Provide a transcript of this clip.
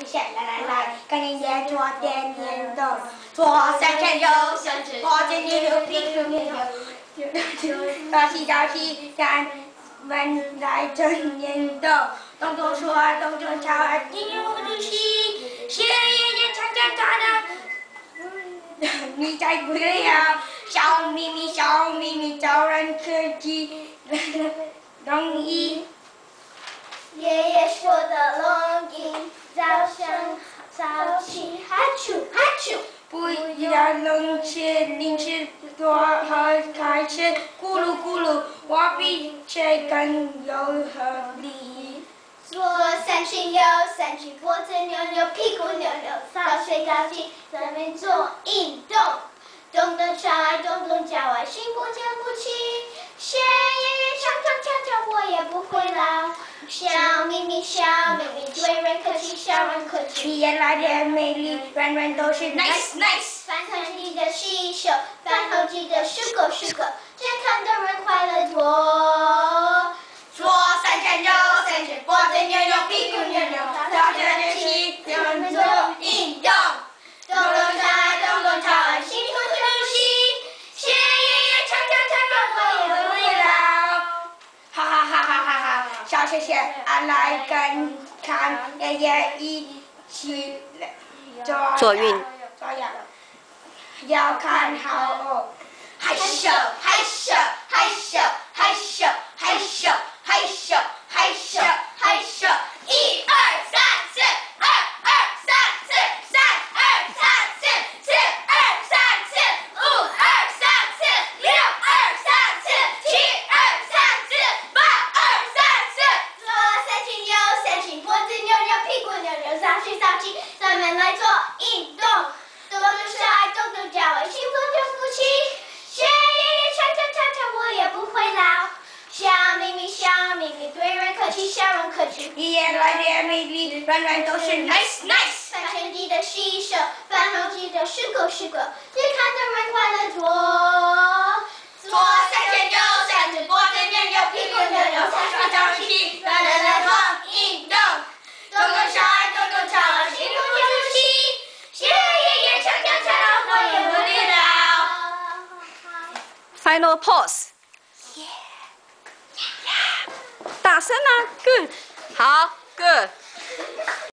线，来，跟爷爷做点运动，左三圈右三圈，左前右右屁股扭扭，早起站稳来正运动，动作说动作唱，进入主席，谢爷爷唱的，你才不了，笑眯眯招人可记，容易。 爷爷说的龙吟，早起，哈啾， 不要冷吃零食多喝开吃，咕噜，我比谁更有合理。 左三圈右三圈，脖子扭扭，屁股扭扭，早睡早起，咱们做运动，动动脚爱，动动脚爱，心不见不弃。谢爷爷唱，我也不会老。笑眯眯，对人客气，笑人客气。 你也来点美丽，软都是 nice。 饭堂记得洗手，饭后记得漱口，健康的人快乐多。 左三圈右三圈，脖子扭扭，屁股扭扭，早起咱们做运动，动动脚爱，心不呼吸。谢爷爷唱，我也不会老。哈，小谢谢，来看爷爷一起做运。 要看好哦，害羞，一二三四，五二三四，六二三四，七二三四，八二三四。 左三圈右三圈，脖子扭扭，屁股扭扭，早起，咱们来做运动，动动手爱，动动脚爱，心不就不弃。谢爷爷唱，我也不会老。笑眯眯，对人客气，笑人客气。 爷爷来点美丽，软都是 nice。 饭前记得洗手，饭后记得漱口，健康的人快乐多。 左三圈右三圈，脖子扭扭，屁股扭扭，早起，来做运动，动动手爱，动动脚爱，心不就不弃。谢爷爷唱，我也不会老。 Final pause。大声啊 ，Good，好 ，Good。